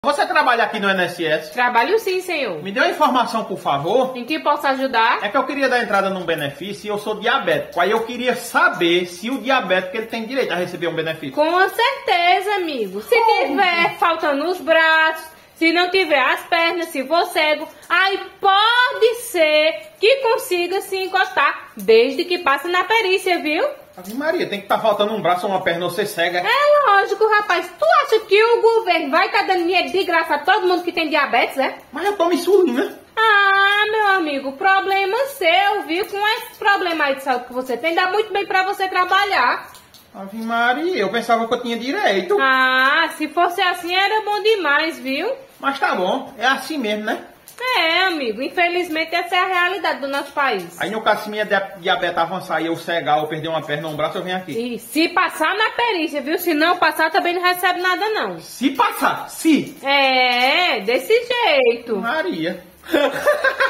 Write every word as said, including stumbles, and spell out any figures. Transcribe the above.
Você trabalha aqui no I N S S? Trabalho sim, senhor. Me dê uma informação, por favor. Em que posso ajudar? É que eu queria dar entrada num benefício e eu sou diabético. Aí eu queria saber se o diabético ele tem direito a receber um benefício. Com certeza, amigo. Se oh. tiver faltando os braços, se não tiver as pernas, se for cego, aí pode ser que consiga se encostar, desde que passe na perícia, viu? Ave Maria, tem que estar tá faltando um braço ou uma perna ou ser cega. É lógico, rapaz. Tu acha que o governo vai estar tá dando dinheiro de graça a todo mundo que tem diabetes, é? Mas eu tomo insulina. Ah, meu amigo, problema seu, viu? Com esse problema aí de saúde que você tem, dá muito bem pra você trabalhar. Ave Maria, eu pensava que eu tinha direito. Ah, se fosse assim era bom demais, viu? Mas tá bom, é assim mesmo, né? É, amigo, infelizmente essa é a realidade do nosso país. Aí no caso, se minha diabetes avançar e eu cegar ou perder uma perna ou um braço, eu venho aqui. E se passar na perícia, viu? Se não passar, também não recebe nada, não. Se passar? Se? É, desse jeito. Maria.